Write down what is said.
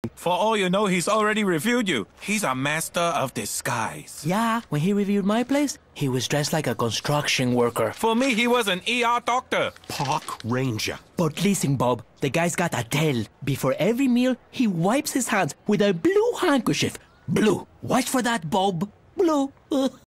For all you know, he's already reviewed you. He's a master of disguise. Yeah, when he reviewed my place, he was dressed like a construction worker. For me, he was an ER doctor. Park ranger. But listen, Bob, the guy's got a tell. Before every meal, he wipes his hands with a blue handkerchief. Blue. Watch for that, Bob. Blue.